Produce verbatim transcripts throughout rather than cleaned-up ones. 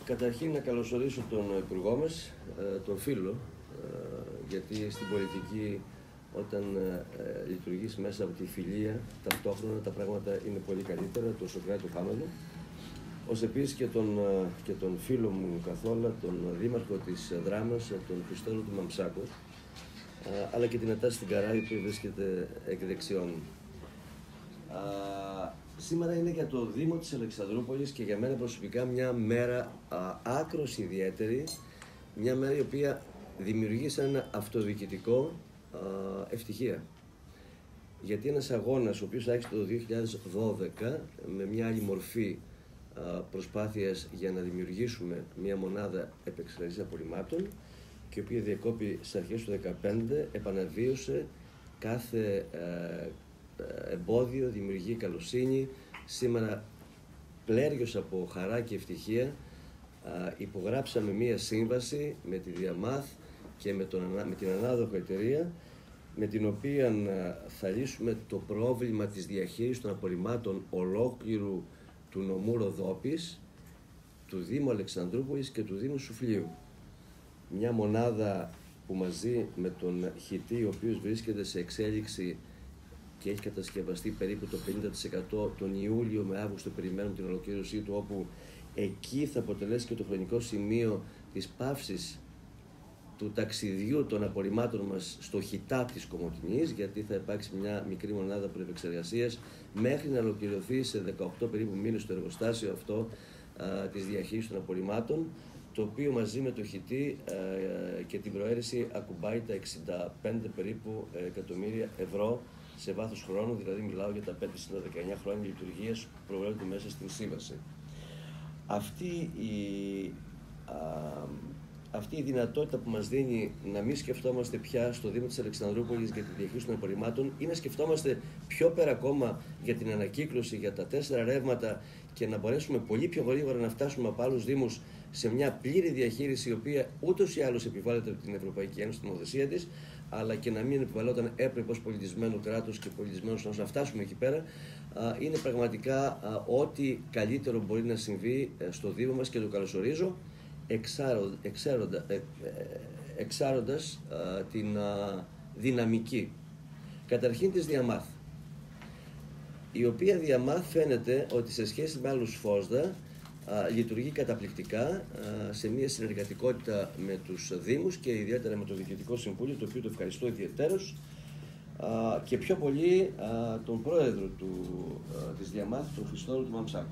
Καταρχήν να καλωσορίσω τον Υπουργό μας, τον φίλο, γιατί στην πολιτική όταν λειτουργείς μέσα από τη φιλία, ταυτόχρονα τα πράγματα είναι πολύ καλύτερα, το Σοκράτη του Χάμελου. Ως επίσης και τον, και τον φίλο μου καθόλου, τον δήμαρχο της Δράμας, τον Χριστόδουλο του Μαμψάκου, αλλά και την Ατάση στην Καράη που βρίσκεται εκ δεξιών. Σήμερα είναι για το Δήμο της Αλεξανδρούπολης και για μένα προσωπικά μια μέρα α, άκρως ιδιαίτερη, μια μέρα η οποία δημιουργεί σαν ένα αυτοδιοικητικό α, ευτυχία. Γιατί ένας αγώνας ο οποίος άρχισε το δύο χιλιάδες δώδεκα με μια άλλη μορφή α, προσπάθειας για να δημιουργήσουμε μια μονάδα επεξεργασίας απορριμμάτων και η οποία διακόπη στις αρχές του δύο χιλιάδες δεκαπέντε, επαναβίωσε κάθε ε, εμπόδιο, δημιουργεί καλοσύνη. Σήμερα πλέριος από χαρά και ευτυχία α, υπογράψαμε μία σύμβαση με τη Διαμάθ και με, τον, με την ανάδοχο εταιρεία με την οποία α, θα λύσουμε το πρόβλημα της διαχείρισης των απορριμμάτων ολόκληρου του νομού Ροδόπης, του Δήμου Αλεξανδρούπολης και του Δήμου Σουφλίου. Μια μονάδα που μαζί με τον Χιτή, ο οποίος βρίσκεται σε εξέλιξη και έχει κατασκευαστεί περίπου το πενήντα τοις εκατό, τον Ιούλιο με Αύγουστο περιμένουμε την ολοκλήρωσή του, όπου εκεί θα αποτελέσει και το χρονικό σημείο της παύσης του ταξιδιού των απορριμμάτων μας στο Χιτά της Κομοτηνής, γιατί θα υπάρξει μια μικρή μονάδα προεπεξεργασίας μέχρι να ολοκληρωθεί σε δεκαοκτώ περίπου μήνες το εργοστάσιο αυτό α, της διαχείρισης των απορριμμάτων, το οποίο μαζί με το Χιτή α, και την προαίρεση ακουμπάει τα εξήντα πέντε περίπου εκατομμύρια ευρώ σε βάθος χρόνου, δηλαδή μιλάω για τα πέντε συν δεκαεννιά χρόνια λειτουργίας που προβλέπεται μέσα στην σύμβαση. Αυτή η, α, αυτή η δυνατότητα που μας δίνει να μην σκεφτόμαστε πια στο Δήμο της Αλεξανδρούπολης για τη διαχείριση των απορριμμάτων ή να σκεφτόμαστε πιο πέρα ακόμα για την ανακύκλωση, για τα τέσσερα ρεύματα και να μπορέσουμε πολύ πιο γρήγορα να φτάσουμε από άλλους Δήμους σε μια πλήρη διαχείριση η οποία ούτως ή άλλως επιβάλλεται από την Ευρωπαϊκή Ένωση στην νομοθεσία της, αλλά και να μην επιβαλλόταν έπρεπος πολιτισμένου κράτους και πολιτισμένου να φτάσουμε εκεί πέρα, είναι πραγματικά ό,τι καλύτερο μπορεί να συμβεί στο Δήμο μας και το καλωσορίζω, εξάροντα, ε, εξάροντας α, την α, δυναμική. Καταρχήν της Διαμάθ, η οποία Διαμάθ φαίνεται ότι σε σχέση με άλλους ΦΟΣΔΑ α, λειτουργεί καταπληκτικά α, σε μια συνεργατικότητα με τους Δήμους και ιδιαίτερα με το Διοικητικό Συμβούλιο, το οποίο το ευχαριστώ ιδιαιτέρως, α, και πιο πολύ α, τον πρόεδρο του, α, της Διαμάθ, τον Χριστόδουλο του Μαμψάκου.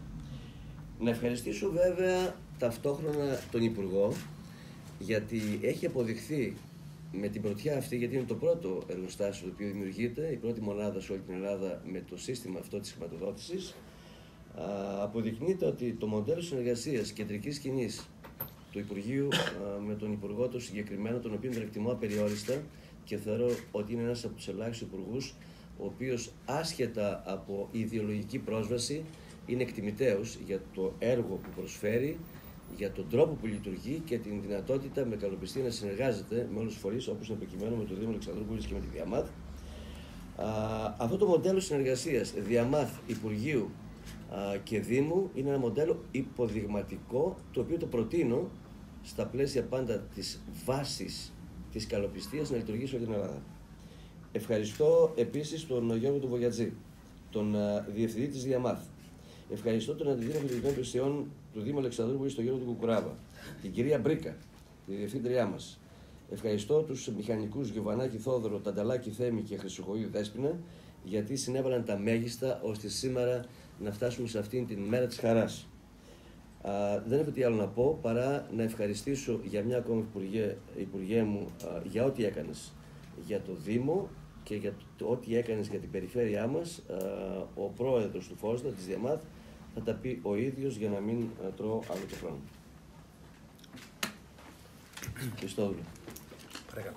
Να ευχαριστήσω βέβαια ταυτόχρονα τον Υπουργό, γιατί έχει αποδειχθεί με την πρωτιά αυτή, γιατί είναι το πρώτο εργοστάσιο το οποίο δημιουργείται, η πρώτη μονάδα σε όλη την Ελλάδα με το σύστημα αυτό της χρηματοδότησης, αποδεικνύεται ότι το μοντέλο συνεργασίας κεντρικής σκηνής του Υπουργείου α, με τον Υπουργό το συγκεκριμένο, τον οποίο τον εκτιμώ απεριόριστα και θεωρώ ότι είναι ένας από τους ελάχιστους υπουργούς, ο οποίος άσχετα από ιδεολογική πρόσβαση είναι εκτιμητέος για το έργο που προσφέρει, για τον τρόπο που λειτουργεί και την δυνατότητα με καλοπιστία να συνεργάζεται με όλους τους φορείς, όπως είναι προκειμένου με το Δήμο Αλεξανδρούπολης και με τη Διαμάθ. Αυτό το μοντέλο συνεργασίας Διαμάθ, Υπουργείου α, και Δήμου είναι ένα μοντέλο υποδειγματικό, το οποίο το προτείνω στα πλαίσια πάντα της βάσης της καλοπιστίας να λειτουργήσει όλη την Ελλάδα. Ευχαριστώ επίσης τον Γιώργο του Βογιατζή, τον α, Διευθυντή της Διαμάθ. Ευχαριστώ τον Αντιδήμαρχο Ειδικών Υπηρεσιών του Δήμου Αλεξανδρούπολης, τον Γιώργο του Κουκουράβα, την κυρία Μπρίκα, τη διευθύντριά μας. Ευχαριστώ τους μηχανικούς Γιωβανάκη Θόδωρο, Τανταλάκη Θέμη και Χρυσοχοΐδη Δέσποινα, γιατί συνέβαλαν τα μέγιστα ώστε σήμερα να φτάσουμε σε αυτήν την μέρα της χαράς. Α, δεν έχω τι άλλο να πω παρά να ευχαριστήσω για μια ακόμα Υπουργέ, Υπουργέ μου α, για ό,τι έκανες για το Δήμο και για το, ό,τι έκανες για την περιφέρειά μας. Α, ο πρόεδρος του ΦΟΣΔΑ, της Διαμάθ, θα τα πει ο ίδιος για να μην α, τρώω άλλο το χρόνο. Χριστόδουλο. Παρακαλώ.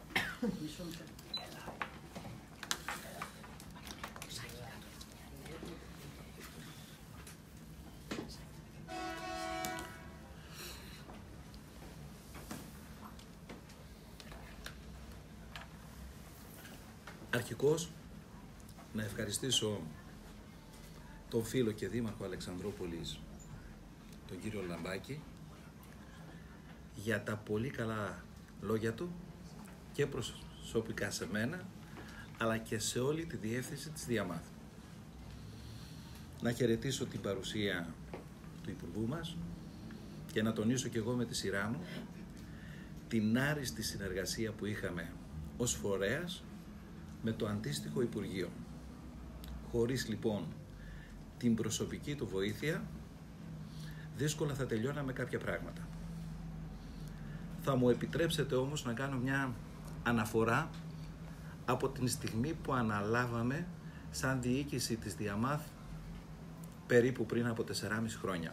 Αρχικώς, να ευχαριστήσω τον φίλο και δήμαρχο Αλεξανδρούπολης, τον κύριο Λαμπάκη, για τα πολύ καλά λόγια του και προσωπικά σε μένα, αλλά και σε όλη τη διεύθυνση της Διαμάθ. Να χαιρετήσω την παρουσία του Υπουργού μας και να τονίσω και εγώ με τη σειρά μου την άριστη συνεργασία που είχαμε ως φορέας με το αντίστοιχο Υπουργείο. Χωρίς λοιπόν την προσωπική του βοήθεια, δύσκολα θα τελειώναμε κάποια πράγματα. Θα μου επιτρέψετε όμως να κάνω μια αναφορά από την στιγμή που αναλάβαμε σαν διοίκηση της Διαμάθ περίπου πριν από τεσσεράμισι χρόνια.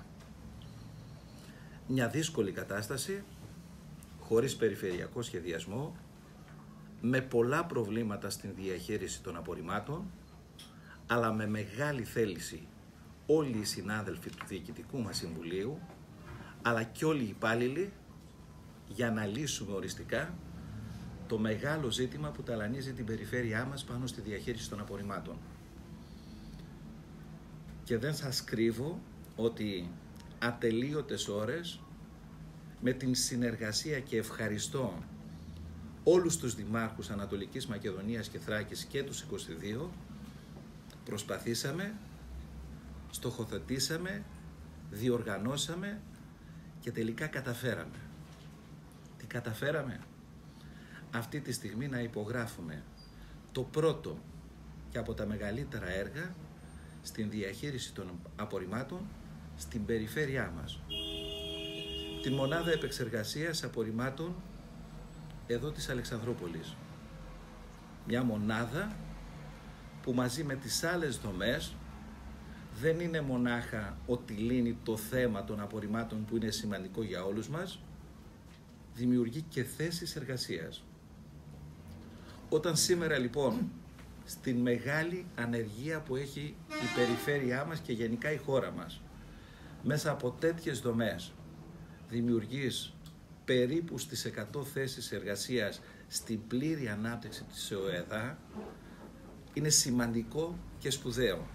Μια δύσκολη κατάσταση, χωρίς περιφερειακό σχεδιασμό, με πολλά προβλήματα στην διαχείριση των απορριμμάτων, αλλά με μεγάλη θέληση όλοι οι συνάδελφοι του Διοικητικού μας Συμβουλίου, αλλά και όλοι οι υπάλληλοι, για να λύσουμε οριστικά το μεγάλο ζήτημα που ταλανίζει την περιφέρειά μας πάνω στη διαχείριση των απορριμμάτων. Και δεν σας κρύβω ότι ατελείωτες ώρες, με την συνεργασία, και ευχαριστώ όλους τους δημάρχους Ανατολικής Μακεδονίας και Θράκης και τους είκοσι δύο, προσπαθήσαμε, στοχοθετήσαμε, διοργανώσαμε και τελικά καταφέραμε. Τι καταφέραμε? Αυτή τη στιγμή να υπογράφουμε το πρώτο και από τα μεγαλύτερα έργα στην διαχείριση των απορριμμάτων στην περιφέρειά μας. Την μονάδα επεξεργασίας απορριμμάτων εδώ της Αλεξανδρούπολης. Μια μονάδα που μαζί με τις άλλες δομές δεν είναι μονάχα ότι λύνει το θέμα των απορριμμάτων που είναι σημαντικό για όλους μας, δημιουργεί και θέσεις εργασίας. Όταν σήμερα λοιπόν στην μεγάλη ανεργία που έχει η περιφέρειά μας και γενικά η χώρα μας, μέσα από τέτοιες δομές δημιουργείς περίπου στις εκατό θέσεις εργασίας στην πλήρη ανάπτυξη της ΕΟΕΔΑ, είναι σημαντικό και σπουδαίο.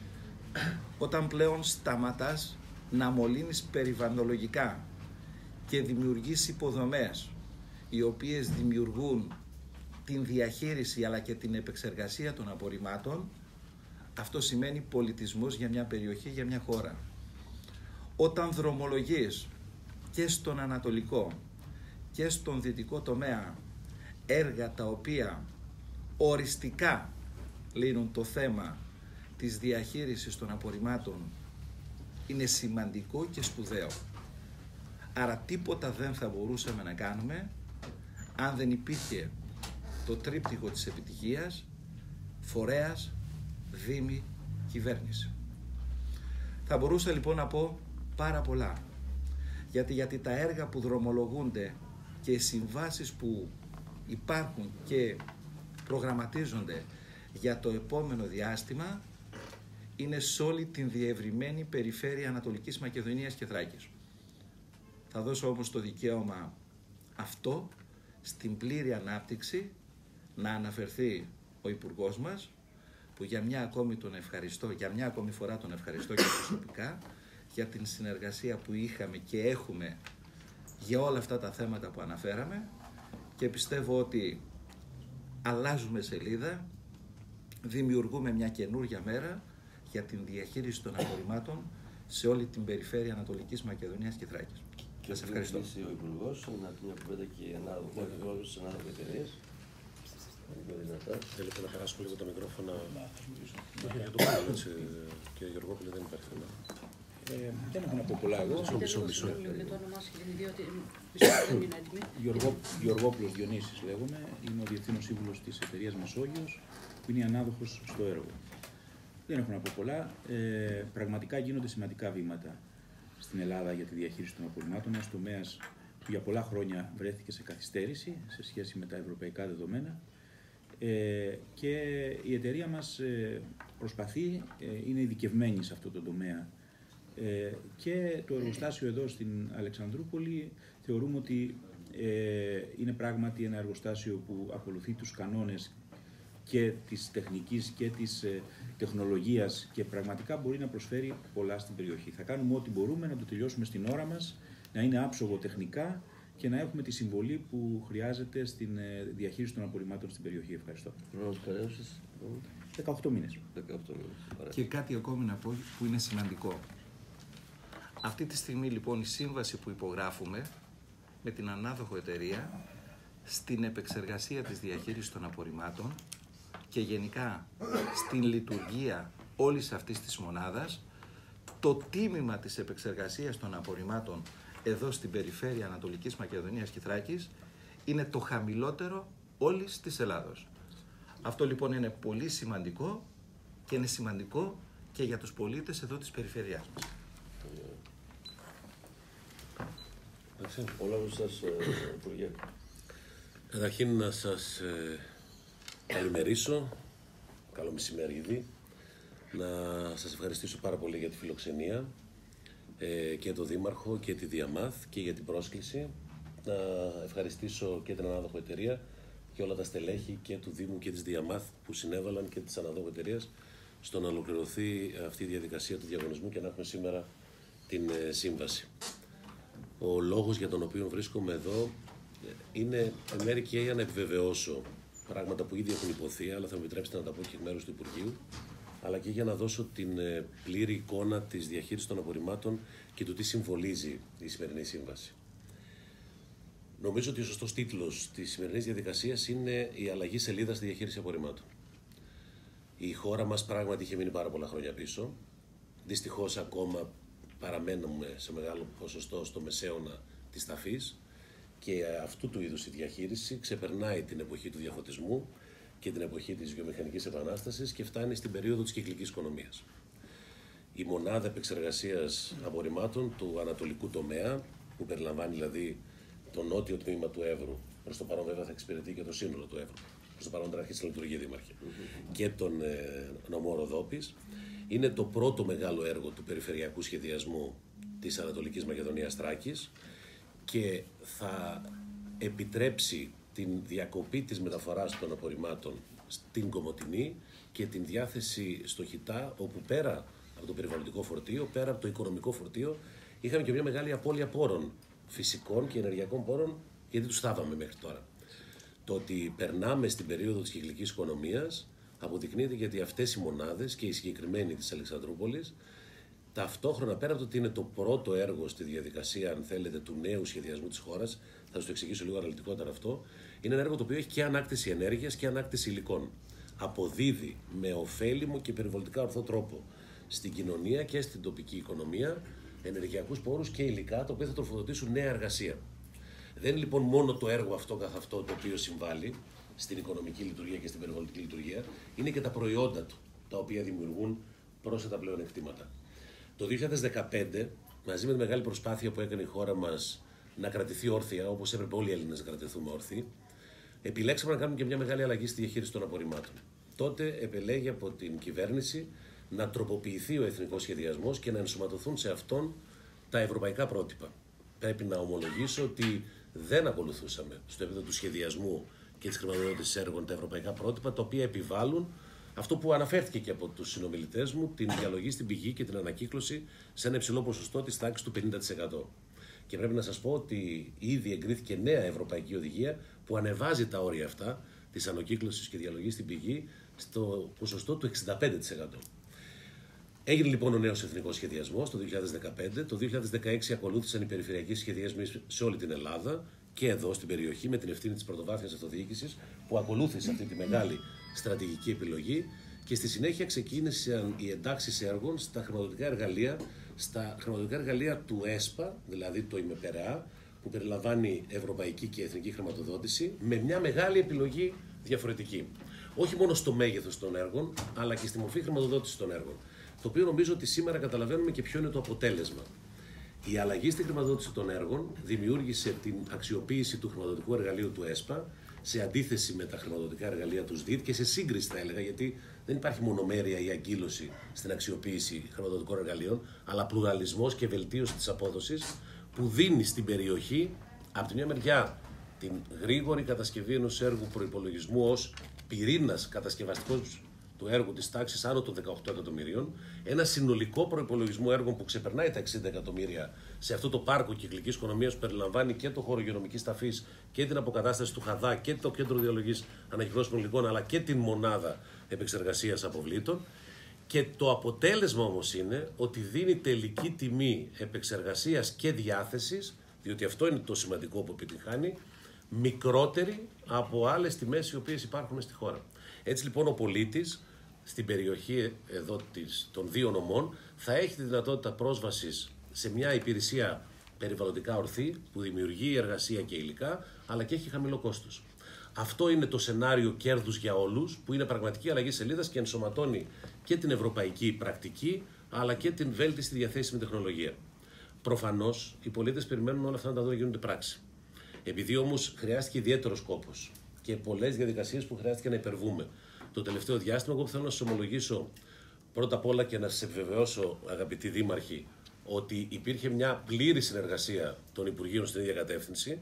Όταν πλέον σταματάς να μολύνεις περιβαλλοντολογικά και δημιουργείς υποδομές οι οποίες δημιουργούν την διαχείριση αλλά και την επεξεργασία των απορριμμάτων, αυτό σημαίνει πολιτισμός για μια περιοχή, για μια χώρα. Όταν δρομολογείς και στον ανατολικό και στον δυτικό τομέα έργα τα οποία οριστικά λύνουν το θέμα της διαχείρισης των απορριμμάτων, είναι σημαντικό και σπουδαίο. Άρα τίποτα δεν θα μπορούσαμε να κάνουμε αν δεν υπήρχε το τρίπτυχο της επιτυχίας, φορέας, δήμη, κυβέρνηση. Θα μπορούσα λοιπόν να πω πάρα πολλά, γιατί, γιατί τα έργα που δρομολογούνται και οι συμβάσεις που υπάρχουν και προγραμματίζονται για το επόμενο διάστημα είναι σε όλη την διευρυμένη περιφέρεια Ανατολικής Μακεδονίας και Θράκης. Θα δώσω όμως το δικαίωμα αυτό στην πλήρη ανάπτυξη να αναφερθεί ο Υπουργός μας, που για μια ακόμη τον ευχαριστώ, για μια ακόμη φορά τον ευχαριστώ και προσωπικά για την συνεργασία που είχαμε και έχουμε για όλα αυτά τα θέματα που αναφέραμε, και πιστεύω ότι αλλάζουμε σελίδα, δημιουργούμε μια καινούργια μέρα για την διαχείριση των απορριμμάτων σε όλη την περιφέρεια Ανατολικής Μακεδονίας και Θράκης. Και σας ευχαριστώ. Ο Υπουργός, να πει μια κουβέντα και η ανάδοχη εταιρείας. Θέλετε να περάσουμε λίγο το μικρόφωνο για το πάνω, έτσι, κύριε Γεωργόπουλε, δεν υπάρχει θέμα. Ε, δεν έχω να πω πολλά εγώ. Μισό, μισό, μισό. Γεωργόπουλος Διονύσης λέγομαι, είμαι ο Διευθύνων Σύμβουλος της εταιρείας Μεσόγειος, που είναι η ανάδοχος στο έργο. Δεν έχω να πω πολλά. Ε, πραγματικά γίνονται σημαντικά βήματα στην Ελλάδα για τη διαχείριση των απορριμμάτων, ένας τομέας που για πολλά χρόνια βρέθηκε σε καθυστέρηση σε σχέση με τα ευρωπαϊκά δεδομένα. Ε, και η εταιρεία μας ε, προσπαθεί, ε, είναι ειδικευμένη σε αυτό το τομέα. Ε, και το εργοστάσιο εδώ στην Αλεξανδρούπολη θεωρούμε ότι ε, είναι πράγματι ένα εργοστάσιο που ακολουθεί τους κανόνες και της τεχνικής και της, ε, τεχνολογίας και πραγματικά μπορεί να προσφέρει πολλά στην περιοχή. Θα κάνουμε ό,τι μπορούμε να το τελειώσουμε στην ώρα μας, να είναι άψογο τεχνικά και να έχουμε τη συμβολή που χρειάζεται στην διαχείριση των απορριμμάτων στην περιοχή. Ευχαριστώ. δεκαοκτώ μήνες. Και κάτι ακόμη να πω που είναι σημαντικό. Αυτή τη στιγμή λοιπόν η σύμβαση που υπογράφουμε με την ανάδοχο εταιρεία στην επεξεργασία της διαχείρισης των απορριμμάτων και γενικά στην λειτουργία όλης αυτής της μονάδας, το τίμημα της επεξεργασίας των απορριμμάτων εδώ στην περιφέρεια Ανατολικής Μακεδονίας και Θράκης είναι το χαμηλότερο όλης της Ελλάδος. Αυτό λοιπόν είναι πολύ σημαντικό και είναι σημαντικό και για τους πολίτες εδώ της περιφέρειάς μας. Ο λόγος σας, Υπουργέ. Καταρχήν να σας ε, καλημερίσω, καλό μεσημέρι ήδη, να σας ευχαριστήσω πάρα πολύ για τη φιλοξενία ε, και τον Δήμαρχο και τη Διαμάθ και για την πρόσκληση. Να ευχαριστήσω και την ανάδοχο εταιρεία και όλα τα στελέχη και του Δήμου και της Διαμάθ που συνέβαλαν και της ανάδοχου εταιρείας στο να ολοκληρωθεί αυτή η διαδικασία του διαγωνισμού και να έχουμε σήμερα την ε, σύμβαση. Ο λόγος για τον οποίο βρίσκομαι εδώ είναι εν μέρει και για να επιβεβαιώσω πράγματα που ήδη έχουν υποθεί, αλλά θα μου επιτρέψετε να τα πω και εκ μέρους του Υπουργείου, αλλά και για να δώσω την πλήρη εικόνα της διαχείρισης των απορριμμάτων και του τι συμβολίζει η σημερινή σύμβαση. Νομίζω ότι ο σωστός τίτλος της σημερινής διαδικασίας είναι η αλλαγή σελίδας στη διαχείριση απορριμμάτων. Η χώρα μας πράγματι είχε μείνει πάρα πολλά χρόνια πίσω. Δυστυχώς ακόμα παραμένουμε σε μεγάλο ποσοστό στο μεσαίωνα της ταφής και αυτού του είδους η διαχείριση ξεπερνάει την εποχή του διαφωτισμού και την εποχή της βιομηχανικής επανάστασης και φτάνει στην περίοδο της κυκλικής οικονομίας. Η μονάδα επεξεργασίας απορριμμάτων του ανατολικού τομέα, που περιλαμβάνει δηλαδή το νότιο τμήμα του Εύρου, προς το παρόν βέβαια θα εξυπηρετεί και το σύνολο του Εύρου, προς το παρόν θα αρχίσει να λειτουργεί, Δήμαρχε, mm-hmm. και τον ε, νομό Ροδόπης, είναι το πρώτο μεγάλο έργο του περιφερειακού σχεδιασμού της Ανατολικής Μακεδονίας Θράκης και θα επιτρέψει την διακοπή της μεταφοράς των απορριμμάτων στην Κομοτηνή και την διάθεση στο Χιτά, όπου πέρα από το περιβαλλοντικό φορτίο, πέρα από το οικονομικό φορτίο, είχαμε και μια μεγάλη απώλεια πόρων, φυσικών και ενεργειακών πόρων, γιατί τους θάβαμε μέχρι τώρα. Το ότι περνάμε στην περίοδο της κυκλικής οικονομίας αποδεικνύεται γιατί αυτές οι μονάδες και η συγκεκριμένη της Αλεξανδρούπολης, ταυτόχρονα πέρα από το ότι είναι το πρώτο έργο στη διαδικασία, αν θέλετε, του νέου σχεδιασμού της χώρας, θα σας το εξηγήσω λίγο αναλυτικότερα αυτό, είναι ένα έργο το οποίο έχει και ανάκτηση ενέργειας και ανάκτηση υλικών. Αποδίδει με ωφέλιμο και περιβαλλοντικά ορθό τρόπο στην κοινωνία και στην τοπική οικονομία ενεργειακούς πόρους και υλικά, τα οποία θα τροφοδοτήσουν νέα εργασία. Δεν είναι λοιπόν μόνο το έργο αυτό καθ' αυτό το οποίο συμβάλλει στην οικονομική λειτουργία και στην περιβαλλοντική λειτουργία, είναι και τα προϊόντα του, τα οποία δημιουργούν πρόσθετα πλεονεκτήματα. Το δύο χιλιάδες δεκαπέντε, μαζί με τη μεγάλη προσπάθεια που έκανε η χώρα μας να κρατηθεί όρθια, όπως έπρεπε όλοι οι Έλληνες να κρατηθούμε όρθιοι, επιλέξαμε να κάνουμε και μια μεγάλη αλλαγή στη διαχείριση των απορριμμάτων. Τότε επελέγει από την κυβέρνηση να τροποποιηθεί ο εθνικός σχεδιασμός και να ενσωματωθούν σε αυτόν τα ευρωπαϊκά πρότυπα. Πρέπει να ομολογήσω ότι δεν ακολουθούσαμε στο επίπεδο του σχεδιασμού και της χρηματοδότησης έργων τα ευρωπαϊκά πρότυπα, τα οποία επιβάλλουν αυτό που αναφέρθηκε και από τους συνομιλητές μου, την διαλογή στην πηγή και την ανακύκλωση σε ένα υψηλό ποσοστό της τάξης του πενήντα τοις εκατό. Και πρέπει να σας πω ότι ήδη εγκρίθηκε νέα ευρωπαϊκή οδηγία που ανεβάζει τα όρια αυτά της ανακύκλωσης και διαλογής στην πηγή στο ποσοστό του εξήντα πέντε τοις εκατό. Έγινε λοιπόν ο νέος εθνικός σχεδιασμός το δύο χιλιάδες δεκαπέντε. Το δύο χιλιάδες δεκαέξι ακολούθησαν οι περιφερειακοί σχεδιασμοί σε όλη την Ελλάδα και εδώ στην περιοχή με την ευθύνη της πρωτοβάθμιας αυτοδιοίκησης που ακολούθησε αυτή τη μεγάλη στρατηγική επιλογή και στη συνέχεια ξεκίνησαν οι εντάξεις έργων στα χρηματοδοτικά εργαλεία, στα χρηματοδοτικά εργαλεία του ΕΣΠΑ, δηλαδή το ΙΜΕΠΕΡΕΑ, που περιλαμβάνει ευρωπαϊκή και εθνική χρηματοδότηση, με μια μεγάλη επιλογή διαφορετική. Όχι μόνο στο μέγεθος των έργων, αλλά και στη μορφή χρηματοδότησης των έργων. Το οποίο νομίζω ότι σήμερα καταλαβαίνουμε και ποιο είναι το αποτέλεσμα. Η αλλαγή στη χρηματοδότηση των έργων δημιούργησε την αξιοποίηση του χρηματοδοτικού εργαλείου του ΕΣΠΑ σε αντίθεση με τα χρηματοδοτικά εργαλεία του ΣΔΙΤ και σε σύγκριση, θα έλεγα, γιατί δεν υπάρχει μονομέρεια ή αγκύλωση στην αξιοποίηση χρηματοδοτικών εργαλείων, αλλά πλουραλισμός και βελτίωση της απόδοσης που δίνει στην περιοχή, από τη μια μεριά, την γρήγορη κατασκευή ενός έργου προϋπολογισμού ως πυρήνας κατασκευαστικός του έργου της τάξης άνω των δεκαοκτώ εκατομμυρίων, ένα συνολικό προϋπολογισμό έργων που ξεπερνάει τα εξήντα εκατομμύρια σε αυτό το πάρκο κυκλικής οικονομίας που περιλαμβάνει και το χώρο υγειονομικής ταφής και την αποκατάσταση του Χαδά και το κέντρο διαλογής ανακυκλώσιμων υλικών, αλλά και την μονάδα επεξεργασίας αποβλήτων. Και το αποτέλεσμα όμως είναι ότι δίνει τελική τιμή επεξεργασίας και διάθεσης, διότι αυτό είναι το σημαντικό που επιτυγχάνει, μικρότερη από άλλες τιμές οι οποίες υπάρχουν στη χώρα. Έτσι λοιπόν ο πολίτης στην περιοχή εδώ της, των δύο νομών θα έχει τη δυνατότητα πρόσβασης σε μια υπηρεσία περιβαλλοντικά ορθή που δημιουργεί εργασία και υλικά, αλλά και έχει χαμηλό κόστος. Αυτό είναι το σενάριο κέρδους για όλους, που είναι πραγματική αλλαγή σελίδας και ενσωματώνει και την ευρωπαϊκή πρακτική, αλλά και την βέλτιστη διαθέσιμη τεχνολογία. Προφανώς οι πολίτες περιμένουν όλα αυτά να τα δουν να γίνονται πράξη. Επειδή όμως χρειάστηκε ιδιαίτερος κόπος και πολλές διαδικασίες που χρειάστηκε να υπερβούμε το τελευταίο διάστημα, εγώ θέλω να σας ομολογήσω πρώτα απ' όλα και να σας επιβεβαιώσω, αγαπητοί δήμαρχοι, ότι υπήρχε μια πλήρη συνεργασία των Υπουργείων στην ίδια κατεύθυνση.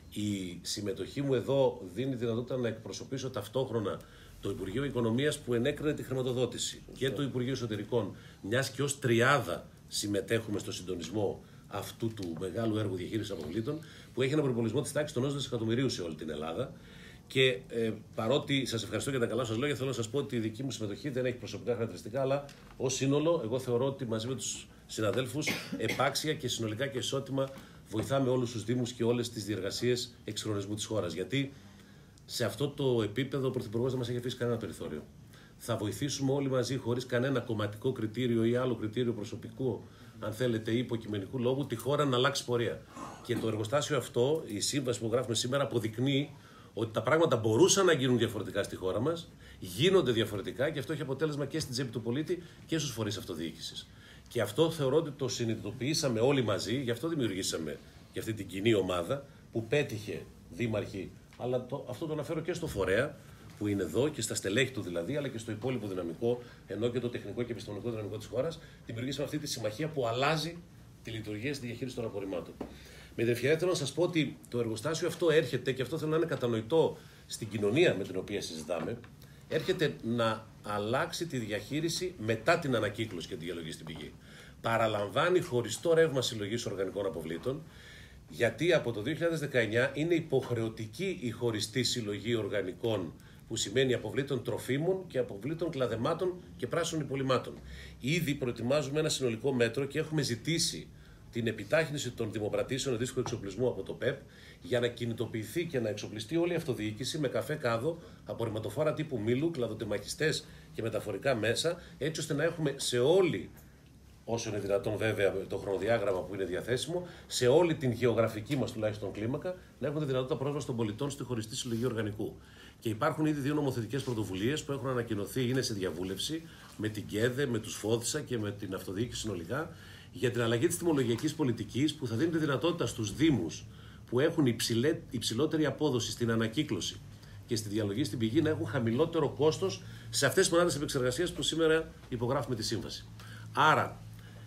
Η συμμετοχή μου εδώ δίνει δυνατότητα να εκπροσωπήσω ταυτόχρονα το Υπουργείο Οικονομίας που ενέκρινε τη χρηματοδότηση και το Υπουργείο Εσωτερικών, μιας και ως τριάδα συμμετέχουμε στο συντονισμό αυτού του μεγάλου έργου διαχείρισης αποβλήτων, που έχει ένα προϋπολογισμό της τάξης των ενός δισεκατομμυρίου σε όλη την Ελλάδα. Και ε, παρότι σας ευχαριστώ για τα καλά σας λόγια, θέλω να σας πω ότι η δική μου συμμετοχή δεν έχει προσωπικά χαρακτηριστικά, αλλά ως σύνολο, εγώ θεωρώ ότι μαζί με τους συναδέλφους επάξια και συνολικά και ισότιμα βοηθάμε όλους τους Δήμους και όλες τις διεργασίες εξυγχρονισμού της χώρας. Γιατί σε αυτό το επίπεδο ο Πρωθυπουργός δεν μας έχει αφήσει κανένα περιθώριο. Θα βοηθήσουμε όλοι μαζί, χωρίς κανένα κομματικό κριτήριο ή άλλο κριτήριο προσωπικού, αν θέλετε, ή υποκειμενικού λόγου, τη χώρα να αλλάξει πορεία. Και το εργοστάσιο αυτό, η σύμβαση που γράφουμε σήμερα, αποδεικνύει ότι τα πράγματα μπορούσαν να γίνουν διαφορετικά στη χώρα μας, γίνονται διαφορετικά και αυτό έχει αποτέλεσμα και στην τσέπη του πολίτη και στους φορείς αυτοδιοίκησης. Και αυτό θεωρώ ότι το συνειδητοποιήσαμε όλοι μαζί, γι' αυτό δημιουργήσαμε και αυτή την κοινή ομάδα που πέτυχε δήμαρχοι, αλλά το, αυτό το αναφέρω και στο φορέα που είναι εδώ και στα στελέχη του δηλαδή, αλλά και στο υπόλοιπο δυναμικό, ενώ και το τεχνικό και επιστημονικό δυναμικό της χώρας, δημιουργήσαμε αυτή τη συμμαχία που αλλάζει τη λειτουργία στη διαχείριση των απορριμμάτων. Με την ευκαιρία θέλω να σας πω ότι το εργοστάσιο αυτό έρχεται, και αυτό θέλω να είναι κατανοητό στην κοινωνία με την οποία συζητάμε, έρχεται να αλλάξει τη διαχείριση μετά την ανακύκλωση και τη διαλογή στην πηγή. Παραλαμβάνει χωριστό ρεύμα συλλογής οργανικών αποβλήτων, γιατί από το δύο χιλιάδες δεκαεννιά είναι υποχρεωτική η χωριστή συλλογή οργανικών, που σημαίνει αποβλήτων τροφίμων και αποβλήτων κλαδεμάτων και πράσινων υπολειμμάτων. Ήδη προετοιμάζουμε ένα συνολικό μέτρο και έχουμε ζητήσει την επιτάχυνση των δημοπρατήσεων αντίστοιχου εξοπλισμού από το ΠΕΠ για να κινητοποιηθεί και να εξοπλιστεί όλη η αυτοδιοίκηση με καφέ κάδο, απορριμματοφόρα τύπου μήλου, κλαδοτεμαχιστές και μεταφορικά μέσα, έτσι ώστε να έχουμε σε όλη, όσο είναι δυνατόν βέβαια το χρονοδιάγραμμα που είναι διαθέσιμο, σε όλη την γεωγραφική μας τουλάχιστον κλίμακα, να έχουμε τη δυνατότητα πρόσβαση των πολιτών στη χωριστή συλλογή οργανικού. Και υπάρχουν ήδη δύο νομοθετικές πρωτοβουλίες που έχουν ανακοινωθεί, είναι σε διαβούλευση με την ΚΕΔΕ, με τους ΦΟΔΣΑ και με την αυτοδιοίκηση συνολικά, για την αλλαγή της τιμολογιακής πολιτικής που θα δίνει τη δυνατότητα στους Δήμους που έχουν υψηλέ, υψηλότερη απόδοση στην ανακύκλωση και στη διαλογή στην πηγή να έχουν χαμηλότερο κόστος σε αυτές τις μονάδες επεξεργασίας που σήμερα υπογράφουμε τη σύμβαση. Άρα,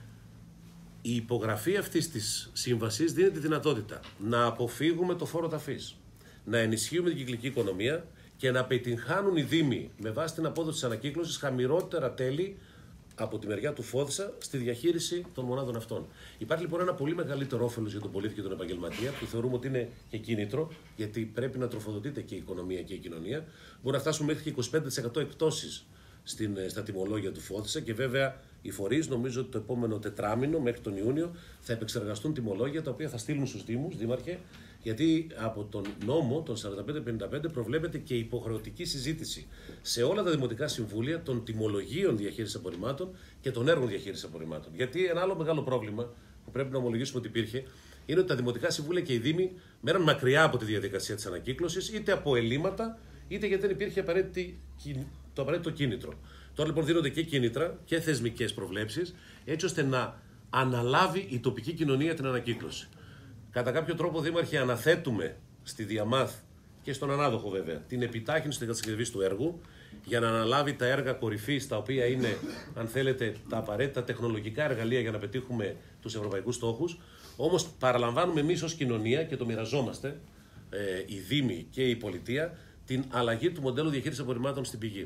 η υπογραφή αυτής της σύμβασης δίνει τη δυνατότητα να αποφύγουμε το φόρο ταφής, να ενισχύουμε την κυκλική οικονομία και να επιτυγχάνουν οι Δήμοι με βάση την απόδοση της ανακύκλωσης χαμηλότερα τέλη από τη μεριά του ΦΟΔΣΑ στη διαχείριση των μονάδων αυτών. Υπάρχει λοιπόν ένα πολύ μεγαλύτερο όφελος για τον πολίτη και τον επαγγελματία, που θεωρούμε ότι είναι και κίνητρο, γιατί πρέπει να τροφοδοτείται και η οικονομία και η κοινωνία. Μπορεί να φτάσουμε μέχρι και είκοσι πέντε τοις εκατό εκπτώσεις στην, στα τιμολόγια του ΦΟΔΣΑ και βέβαια οι φορείς νομίζω ότι το επόμενο τετράμινο μέχρι τον Ιούνιο θα επεξεργαστούν τιμολόγια τα οποία θα στείλουν στους Δήμους, Δήμαρχε, γιατί από τον νόμο, τον σαράντα πέντε πενήντα πέντε, προβλέπεται και υποχρεωτική συζήτηση σε όλα τα δημοτικά συμβούλια των τιμολογίων διαχείρισης απορριμμάτων και των έργων διαχείρισης απορριμμάτων. Γιατί ένα άλλο μεγάλο πρόβλημα που πρέπει να ομολογήσουμε ότι υπήρχε είναι ότι τα δημοτικά συμβούλια και οι Δήμοι μέναν μακριά από τη διαδικασία της ανακύκλωσης, είτε από ελλείμματα, είτε γιατί δεν υπήρχε απαραίτητη, το απαραίτητο κίνητρο. Τώρα λοιπόν δίνονται και κίνητρα και θεσμικές προβλέψεις, έτσι ώστε να αναλάβει η τοπική κοινωνία την ανακύκλωση. Κατά κάποιο τρόπο, Δήμαρχε, αναθέτουμε στη Διαμάθ και στον ανάδοχο βέβαια την επιτάχυνση της κατασκευής του έργου για να αναλάβει τα έργα κορυφής, τα οποία είναι, αν θέλετε, τα απαραίτητα τεχνολογικά εργαλεία για να πετύχουμε τους ευρωπαϊκούς στόχους. Όμως, παραλαμβάνουμε εμείς ως κοινωνία και το μοιραζόμαστε, ε, οι Δήμοι και η Πολιτεία, την αλλαγή του μοντέλου διαχείρισης απορριμμάτων στην πηγή.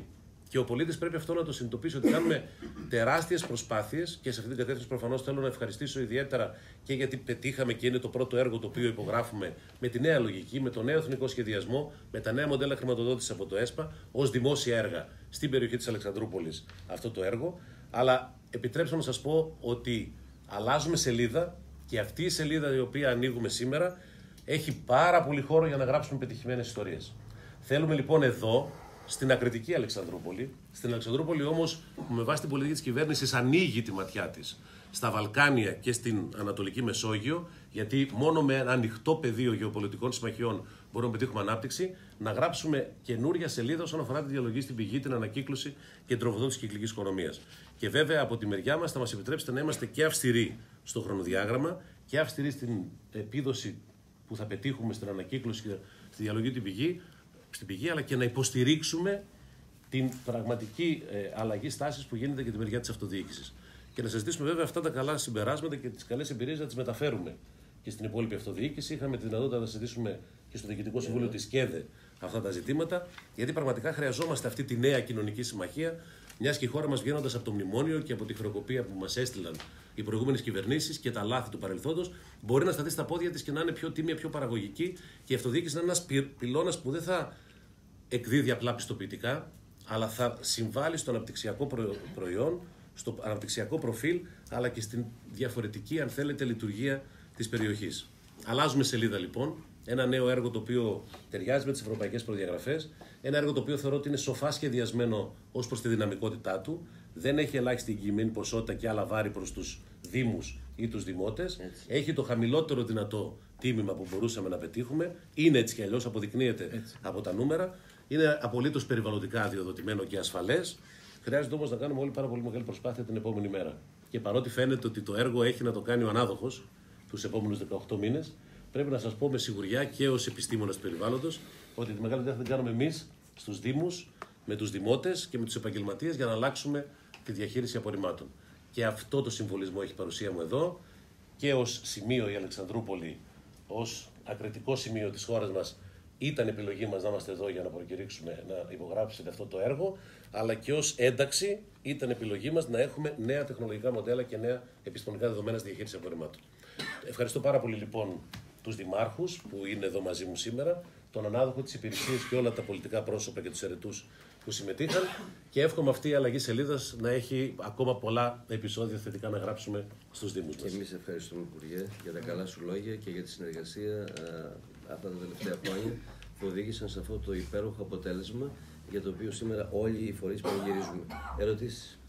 Και ο πολίτης πρέπει αυτό να το συνειδητοποιήσει, ότι κάνουμε τεράστιες προσπάθειες και σε αυτή την κατεύθυνση προφανώς θέλω να ευχαριστήσω ιδιαίτερα και γιατί πετύχαμε και είναι το πρώτο έργο το οποίο υπογράφουμε με τη νέα λογική, με το νέο εθνικό σχεδιασμό, με τα νέα μοντέλα χρηματοδότησης από το ΕΣΠΑ ως δημόσια έργα στην περιοχή της Αλεξανδρούπολης αυτό το έργο. Αλλά επιτρέψτε να σας πω ότι αλλάζουμε σελίδα και αυτή η σελίδα η οποία ανοίγουμε σήμερα έχει πάρα πολύ χώρο για να γράψουμε πετυχημένες ιστορίες. Θέλουμε λοιπόν εδώ, στην ακριτική Αλεξανδρούπολη, στην Αλεξανδρούπολη όμως που με βάση την πολιτική της κυβέρνησης ανοίγει τη ματιά της στα Βαλκάνια και στην Ανατολική Μεσόγειο, γιατί μόνο με ένα ανοιχτό πεδίο γεωπολιτικών συμμαχιών μπορούμε να πετύχουμε ανάπτυξη, να γράψουμε καινούρια σελίδα όσον αφορά τη διαλογή στην πηγή, την ανακύκλωση και την τροφοδότηση της κυκλικής οικονομίας. Και βέβαια από τη μεριά μας θα μας επιτρέψετε να είμαστε και αυστηροί στο χρονοδιάγραμμα και αυστηροί στην επίδοση που θα πετύχουμε στην ανακύκλωση και στη διαλογή την πηγή, στην πηγή, αλλά και να υποστηρίξουμε την πραγματική ε, αλλαγή στάσης που γίνεται για τη μεριά της αυτοδιοίκησης. Και να συζητήσουμε βέβαια αυτά τα καλά συμπεράσματα και τις καλές εμπειρίες να τις μεταφέρουμε και στην υπόλοιπη αυτοδιοίκηση. Είχαμε τη δυνατότητα να συζητήσουμε και στο Διοικητικό Συμβούλιο yeah. της ΚΕΔΕ αυτά τα ζητήματα, γιατί πραγματικά χρειαζόμαστε αυτή τη νέα κοινωνική συμμαχία, μιας και η χώρα μας βγαίνοντας από το μνημόνιο και από τη χρεοκοπία που μας έστειλαν οι προηγούμενες κυβερνήσεις και τα λάθη του παρελθόντος, μπορεί να σταθεί στα πόδια της και να είναι πιο τίμια, πιο παραγωγική και η αυτοδιοίκηση να είναι ένας πυλώνας που δεν θα εκδίδει απλά πιστοποιητικά, αλλά θα συμβάλλει στο αναπτυξιακό προϊόν, στο αναπτυξιακό προφίλ, αλλά και στην διαφορετική, αν θέλετε, λειτουργία της περιοχής. Αλλάζουμε σελίδα λοιπόν. Ένα νέο έργο το οποίο ταιριάζει με τις ευρωπαϊκές προδιαγραφές. Ένα έργο το οποίο θεωρώ ότι είναι σοφά σχεδιασμένο ως προς τη δυναμικότητά του. Δεν έχει ελάχιστη εγγυημένη ποσότητα και άλλα βάρη προς τους δήμους ή τους δημότες. Έτσι. Έχει το χαμηλότερο δυνατό τίμημα που μπορούσαμε να πετύχουμε. Είναι έτσι κι αλλιώς, αποδεικνύεται έτσι από τα νούμερα. Είναι απολύτως περιβαλλοντικά αδειοδοτημένο και ασφαλές. Χρειάζεται όμως να κάνουμε όλοι πάρα πολύ μεγάλη προσπάθεια την επόμενη μέρα. Και παρότι φαίνεται ότι το έργο έχει να το κάνει ο ανάδοχος τους επόμενους δεκαοκτώ μήνες, πρέπει να σας πω με σιγουριά και ως επιστήμονας του περιβάλλοντος ότι τη μεγάλη δουλειά θα την κάνουμε εμείς στους Δήμους, με τους δημότες και με τους επαγγελματίες για να αλλάξουμε τη διαχείριση απορριμμάτων. Και αυτό το συμβολισμό έχει παρουσία μου εδώ και ως σημείο η Αλεξανδρούπολη, ως ακριτικό σημείο της χώρας μας. Ήταν επιλογή μας να είμαστε εδώ για να προκηρύξουμε, να υπογράψετε αυτό το έργο, αλλά και ως ένταξη ήταν επιλογή μας να έχουμε νέα τεχνολογικά μοντέλα και νέα επιστημονικά δεδομένα στη διαχείριση απορριμμάτων. Ευχαριστώ πάρα πολύ λοιπόν τους δημάρχους που είναι εδώ μαζί μου σήμερα, τον ανάδοχο της υπηρεσίας και όλα τα πολιτικά πρόσωπα και τους αιρετούς που συμμετείχαν και εύχομαι αυτή η αλλαγή σελίδας να έχει ακόμα πολλά επεισόδια θετικά να γράψουμε στους Δήμους μας. Και εμείς ευχαριστούμε, Υπουργέ, για τα καλά σου λόγια και για τη συνεργασία α, αυτά τα τελευταία χρόνια που οδήγησαν σε αυτό το υπέροχο αποτέλεσμα για το οποίο σήμερα όλοι οι φορείς πανηγυρίζουμε. Ερωτήσεις?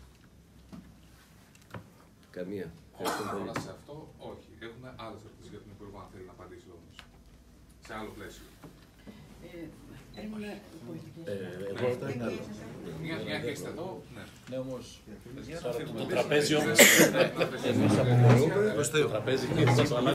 Καμία. Όλα σε αυτό, όχι. Έχουμε άλλες ερωτήσεις για τον Υπουργό, αν θέλει να απαντήσει όμως. Σε άλλο πλαίσιο. Μια και είστε εδώ. Ναι, όμως. Το τραπέζι όμως. Εμείς αποχωρούμε. Το τραπέζι.